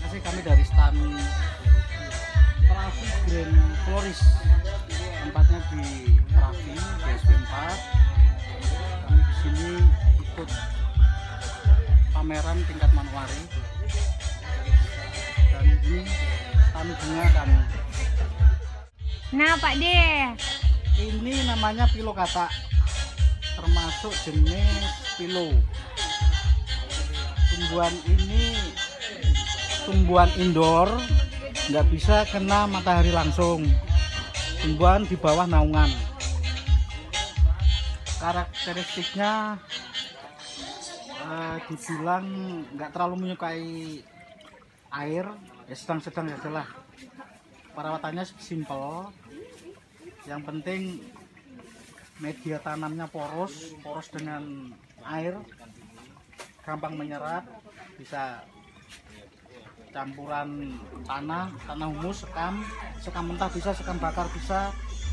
sih kami dari stan Terafi Grand Floris, tempatnya di Terafi BSP 4. Kami di sini ikut pameran tingkat Manowari dan ini stan bunga kami. Nah Pak De, Ini namanya pilo katak, termasuk jenis pilo. Tumbuhan ini tumbuhan indoor, nggak bisa kena matahari langsung. Tumbuhan di bawah naungan. Karakteristiknya dibilang nggak terlalu menyukai air, ya sedang-sedang saja lah. Perawatannya simple. Yang penting media tanamnya poros dengan air, gampang menyerap, bisa campuran tanah humus, sekam mentah bisa, sekam bakar bisa.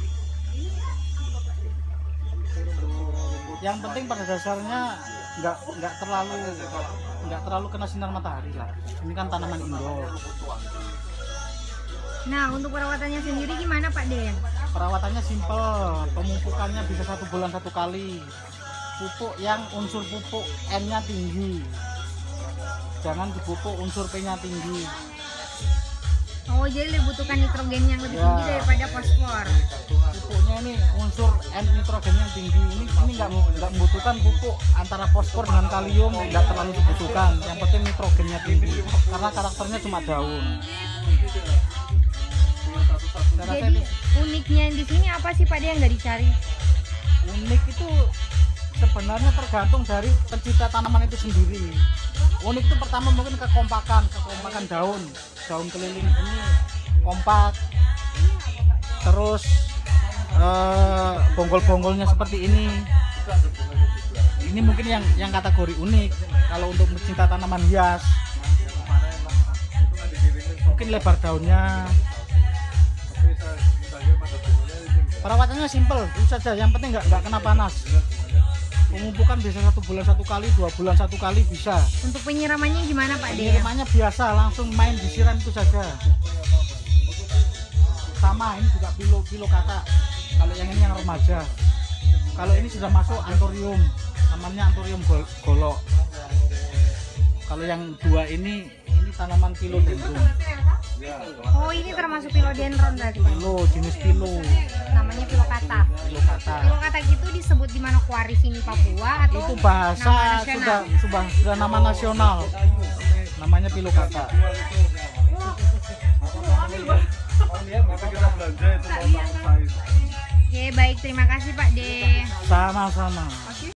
Yang penting pada dasarnya nggak terlalu kena sinar matahari lah. Ini kan tanaman indoor. nah untuk perawatannya sendiri gimana Pak De? Perawatannya simple, pemupukannya bisa 1 bulan 1 kali. Pupuk yang unsur pupuk N-nya tinggi, jangan dipupuk unsur P-nya tinggi. Oh jadi dibutuhkan nitrogen yang lebih tinggi daripada fosfor. Pupuknya ini unsur N nitrogen yang tinggi. Ini nggak membutuhkan pupuk antara fosfor dengan kalium, nggak terlalu dibutuhkan. Yang penting nitrogennya tinggi, karena karakternya cuma daun. Jadi uniknya di sini apa sih Pak De yang nggak dicari? Unik itu sebenarnya tergantung dari pencipta tanaman itu sendiri. Unik itu pertama mungkin kekompakan daun keliling ini kompak, terus bonggol-bonggolnya seperti ini. Ini mungkin yang kategori unik. Kalau untuk pecinta tanaman hias, mungkin lebar daunnya. Perawatannya simple, itu saja. Yang penting nggak kena panas. Pemupukan bisa 1 bulan 1 kali, 2 bulan 1 kali bisa. Untuk penyiramannya gimana Pak De? Penyiramannya biasa, langsung main disiram itu saja. Sama, ini juga pilo katak. Kalau yang ini yang remaja. Kalau ini sudah masuk anthurium, namanya anthurium golok. Kalau yang 2 ini tanaman philodendron. Oh ini termasuk philodendron berarti? Jenis pilo. Namanya pilo katak. Pilo katak itu disebut di Manokwari sini Papua atau Itu bahasa nama nasional? sudah nama nasional. Namanya pilo katak. Oke baik, terima kasih Pak De. Sama-sama.